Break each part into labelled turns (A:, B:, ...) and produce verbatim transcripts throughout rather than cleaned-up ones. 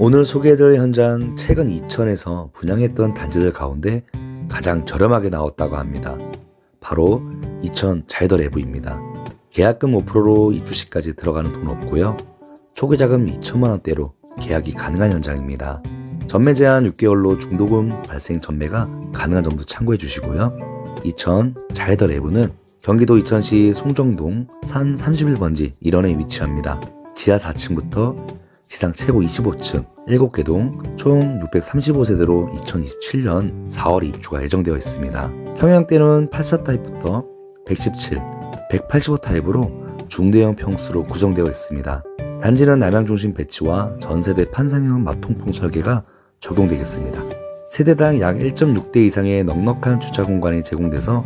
A: 오늘 소개해드릴 현장, 최근 이천에서 분양했던 단지들 가운데 가장 저렴하게 나왔다고 합니다. 바로 이천 자이더레브입니다. 계약금 오 퍼센트로 입주시까지 들어가는 돈 없고요. 초기 자금 이천만 원대로 계약이 가능한 현장입니다. 전매 제한 육 개월로 중도금 발생 전매가 가능한 점도 참고해 주시고요. 이천 자이더레브는 경기도 이천시 송정동 산 삼십일 번지 일원에 위치합니다. 지하 사 층부터 지상 최고 이십오 층 일곱 개 동 총 육백삼십오 세대로 이천이십칠 년 사월에 입주가 예정되어 있습니다. 평형대는 팔십사 타입부터 백십칠, 백팔십오 타입으로 중대형 평수로 구성되어 있습니다. 단지는 남향 중심 배치와 전세대 판상형 마통풍 설계가 적용되겠습니다. 세대당 약 일 점 육 대 이상의 넉넉한 주차 공간이 제공돼서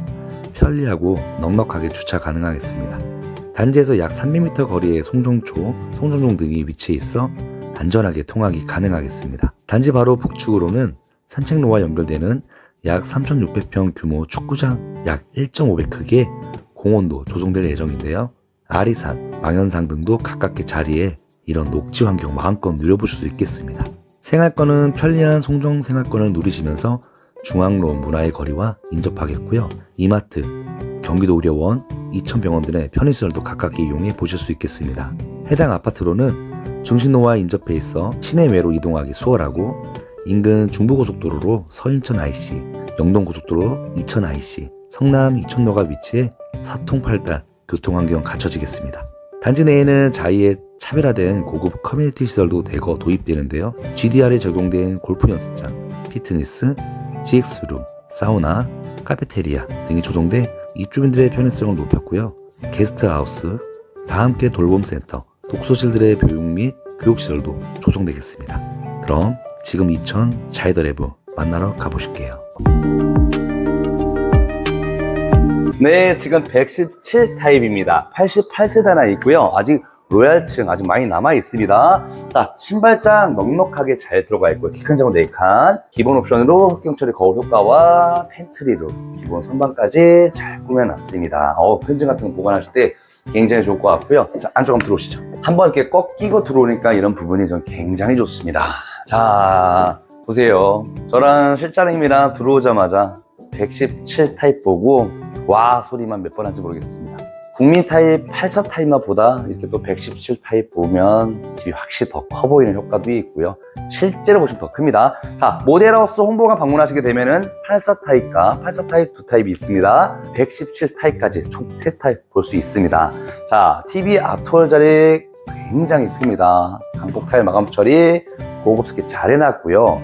A: 편리하고 넉넉하게 주차 가능하겠습니다. 단지에서 약 삼백 미터 거리에 송정초, 송정동 등이 위치해 있어 안전하게 통학이 가능하겠습니다. 단지 바로 북측으로는 산책로와 연결되는 약 삼천육백 평 규모 축구장 약 일 점 오 배 크기의 공원도 조성될 예정인데요. 아리산, 망현산 등도 가깝게 자리해 이런 녹지 환경 마음껏 누려보실 수 있겠습니다. 생활권은 편리한 송정 생활권을 누리시면서 중앙로 문화의 거리와 인접하겠고요. 이마트, 경기도 의료원, 이천병원 등의 편의시설도 가깝게 이용해 보실 수 있겠습니다. 해당 아파트로는 중심로와 인접해 있어 시내외로 이동하기 수월하고 인근 중부고속도로로 서인천 아이씨, 영동고속도로 이천 아이씨, 성남 이천로가 위치해 사통팔달 교통환경 갖춰지겠습니다. 단지 내에는 자이의 차별화된 고급 커뮤니티 시설도 대거 도입되는데요. 지디알에 적용된 골프 연습장, 피트니스, 지엑스룸, 사우나, 카페테리아 등이 조성돼 입주민들의 편의성을 높였고요. 게스트하우스, 다함께 돌봄센터, 독서실들의 교육 및 교육시설도 조성되겠습니다. 그럼 지금 이천 자이더레브 만나러 가보실게요.
B: 네, 지금 백십칠 타입입니다. 팔십팔 세대 하나 있고요. 아직 로얄층 아직 많이 남아 있습니다. 자, 신발장 넉넉하게 잘 들어가 있고요. 키큰 장은 네 칸, 기본 옵션으로 흑경 처리 거울 효과와 팬트리로 기본 선반까지 잘 꾸며놨습니다. 어, 펜진 같은 거 보관하실 때 굉장히 좋을 것 같고요. 자, 안쪽 한번 들어오시죠. 한번 이렇게 꺾이고 들어오니까 이런 부분이 전 굉장히 좋습니다. 자, 보세요. 저랑 실장님이랑 들어오자마자 백십칠 타입 보고 와 소리만 몇 번 한지 모르겠습니다. 국민 타입 팔십사 타입만 보다 이렇게 또 백십칠 타입 보면 뒤 확실히 더 커 보이는 효과도 있고요. 실제로 보시면 더 큽니다. 자, 모델하우스 홍보관 방문하시게 되면은 팔십사 타입과 팔십사 타입 두 타입이 있습니다. 백십칠 타입까지 총 세 타입 볼 수 있습니다. 자, 티비 아트월 자리 굉장히 큽니다. 강폭 타일 마감 처리 고급스럽게 잘 해놨고요.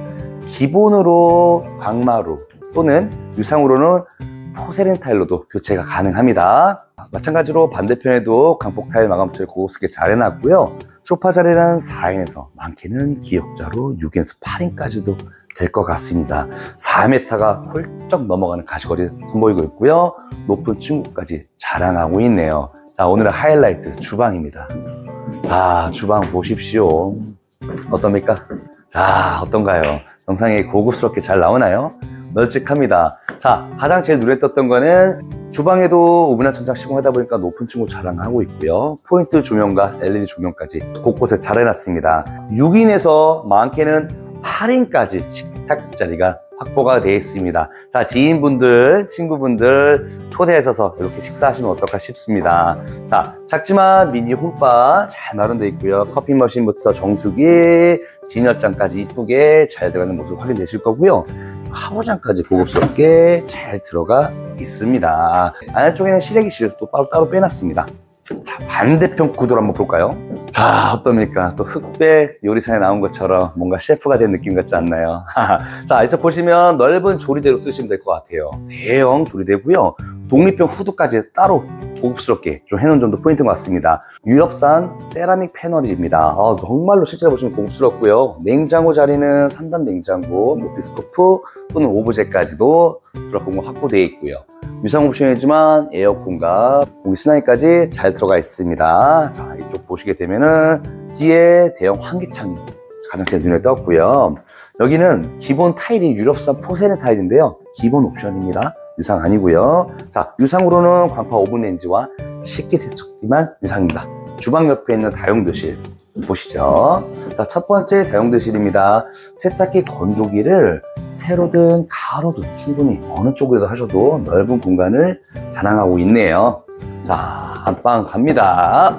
B: 기본으로 광마루 또는 유상으로는 포세린 타일로도 교체가 가능합니다. 마찬가지로 반대편에도 강폭 타일 마감 처리 고급스럽게 잘 해놨고요. 소파 자리는 사 인에서 많게는 기역자로 육 인에서 팔 인까지도 될 것 같습니다. 사 미터가 훌쩍 넘어가는 가시거리 선보이고 있고요. 높은 층고까지 자랑하고 있네요. 자, 오늘의 하이라이트 주방입니다. 아, 주방 보십시오. 어떻습니까? 자, 어떤가요? 영상이 고급스럽게 잘 나오나요? 널찍합니다. 자, 가장 제일 눈에 떴던 거는 주방에도 우분한 천장 시공하다 보니까 높은 층고 자랑하고 있고요. 포인트 조명과 엘이디 조명까지 곳곳에 잘 해놨습니다. 육 인에서 많게는 팔 인까지 식탁 자리가 확보가 되어 있습니다. 자, 지인분들, 친구분들 초대하셔서 이렇게 식사하시면 어떨까 싶습니다. 자, 작지만 미니 홈바 잘 마련되어 있고요. 커피 머신부터 정수기, 진열장까지 이쁘게 잘 들어가는 모습 확인되실 거고요. 하부장까지 고급스럽게 잘 들어가 있습니다. 안쪽에는 실외기실 또 따로 따로 빼놨습니다. 자, 반대편 구도를 한번 볼까요? 자, 어떻습니까? 또 흑백 요리사에 나온 것처럼 뭔가 셰프가 된 느낌 같지 않나요? 자, 이쪽 보시면 넓은 조리대로 쓰시면 될 것 같아요. 대형 조리대고요. 독립형 후드까지 따로 고급스럽게 좀 해놓은 점도 포인트인 것 같습니다. 유럽산 세라믹 패널입니다. 아, 정말로 실제로 보시면 고급스럽고요. 냉장고 자리는 삼 단 냉장고, 모피스코프 또는 오브제까지도 들어간 확보되어 있고요. 유상 옵션이지만 에어컨과 공기순환기까지 잘 들어가 있습니다. 자, 이쪽 보시게 되면은 뒤에 대형 환기창이 가장 제일 눈에 떴고요. 여기는 기본 타일이 유럽산 포세린 타일인데요. 기본 옵션입니다. 유상 아니고요. 자, 유상으로는 광파 오븐 렌지와 식기 세척기만 유상입니다. 주방 옆에 있는 다용도실 보시죠. 자, 첫 번째 다용도실입니다. 세탁기 건조기를 세로든 가로든 충분히 어느 쪽으로도 하셔도 넓은 공간을 자랑하고 있네요. 자, 안방 갑니다.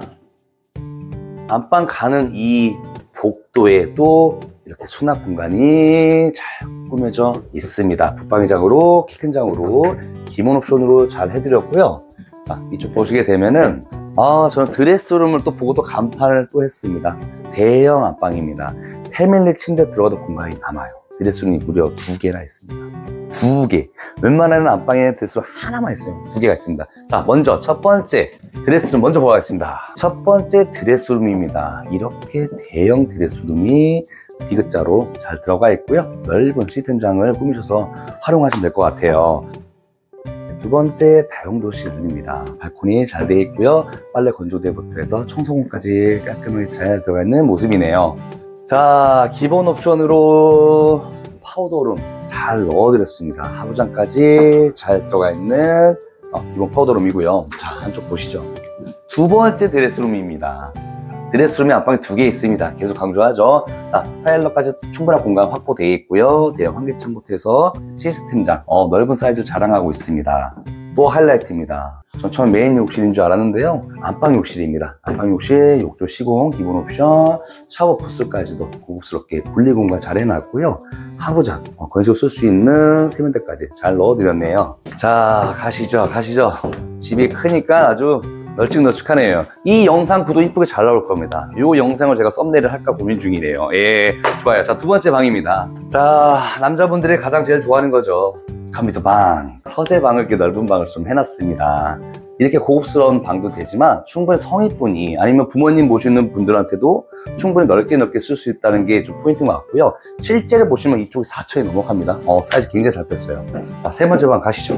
B: 안방 가는 이 복도에 또 이렇게 수납 공간이 잘 꾸며져 있습니다. 붙박이장으로, 키 큰 장으로 기본 옵션으로 잘 해드렸고요. 자, 이쪽 보시게 되면은 아, 저는 드레스룸을 또 보고 또 간판을 또 했습니다. 대형 안방입니다. 패밀리 침대 들어가도 공간이 남아요. 드레스룸이 무려 두 개나 있습니다. 두 개. 웬만한 안방에 드레스룸 하나만 있어요. 두 개가 있습니다. 자, 먼저 첫 번째 드레스룸 먼저 보겠습니다. 첫 번째 드레스룸입니다. 이렇게 대형 드레스룸이 디귿자로 잘 들어가 있고요. 넓은 시스템장을 꾸미셔서 활용하시면 될 것 같아요. 두 번째 다용도실입니다. 발코니 잘 되어 있고요. 빨래 건조대부터 해서 청소공까지 깔끔하게 잘 들어가 있는 모습이네요. 자, 기본 옵션으로 파우더룸 잘 넣어드렸습니다. 하부장까지 잘 들어가 있는 어, 기본 파우더룸이고요. 자, 한쪽 보시죠. 두 번째 드레스룸입니다. 드레스룸이 안방에 두 개 있습니다. 계속 강조하죠. 자, 스타일러까지 충분한 공간 확보되어 있고요. 대형 환기창부터 해서 시스템장 어, 넓은 사이즈 자랑하고 있습니다. 또 하이라이트입니다. 전 처음 메인 욕실인 줄 알았는데요. 안방 욕실입니다. 안방 욕실, 욕조 시공, 기본 옵션, 샤워 부스까지도 고급스럽게 분리 공간 잘 해놨고요. 하부장, 어, 건식으로 쓸 수 있는 세면대까지 잘 넣어드렸네요. 자, 가시죠, 가시죠. 집이 크니까 아주 널찍널찍하네요. 이 영상 구도 이쁘게 잘 나올 겁니다. 이 영상을 제가 썸네일을 할까 고민 중이네요. 예, 좋아요. 자, 두 번째 방입니다. 자, 남자분들이 가장 제일 좋아하는 거죠. 컴퓨터 방. 서재방을 이렇게 넓은 방을 좀 해놨습니다. 이렇게 고급스러운 방도 되지만 충분히 성인분이 아니면 부모님 모시는 분들한테도 충분히 넓게 넓게 쓸 수 있다는 게 좀 포인트인 것 같고요. 실제로 보시면 이쪽이 사천이 넘어갑니다. 어, 사이즈 굉장히 잘 뺐어요. 자, 세 번째 방 가시죠.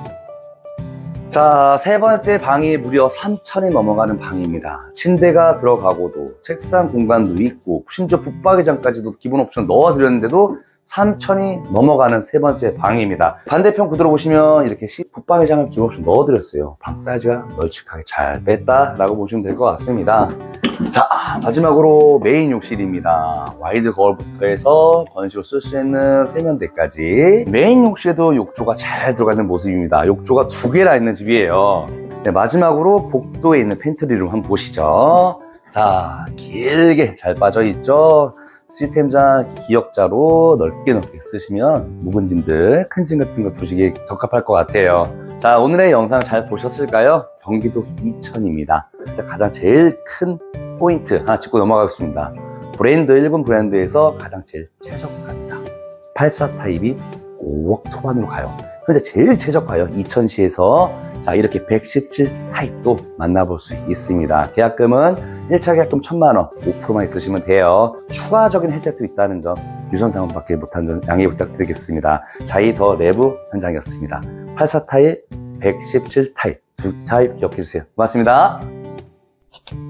B: 자, 세 번째 방이 무려 삼천이 넘어가는 방입니다. 침대가 들어가고도 책상 공간도 있고 심지어 붙박이장까지도 기본 옵션 넣어드렸는데도 삼천이 넘어가는 세 번째 방입니다. 반대편 구도로 보시면 이렇게 붙박이장을 기본 옵션 넣어드렸어요. 방 사이즈가 널찍하게 잘 뺐다라고 보시면 될 것 같습니다. 자, 마지막으로 메인 욕실입니다. 와이드 거울부터 해서 건식으로 쓸 수 있는 세면대까지 메인 욕실에도 욕조가 잘 들어가 있는 모습입니다. 욕조가 두 개나 있는 집이에요. 네, 마지막으로 복도에 있는 팬트리룸 한번 보시죠. 자, 길게 잘 빠져 있죠. 시스템장 기역자로 넓게 넓게 쓰시면 묵은 짐들, 큰 짐 같은 거 두시기에 적합할 것 같아요. 자, 오늘의 영상 잘 보셨을까요? 경기도 이천입니다. 가장 제일 큰 포인트 하나 짚고 넘어가겠습니다. 브랜드, 일본 브랜드에서 가장 제일 최저가입니다. 팔십사 타입이 오억 초반으로 가요. 현재 제일 최저가요. 이천시에서 자, 이렇게 백십칠 타입도 만나볼 수 있습니다. 계약금은 일 차 계약금 천만 원, 오 퍼센트만 있으시면 돼요. 추가적인 혜택도 있다는 점 유선상품 받기 못한 점 양해 부탁드리겠습니다. 자이 더 레브 현장이었습니다. 팔십사 타입, 백십칠 타입 두 타입 기억해 주세요. 고맙습니다.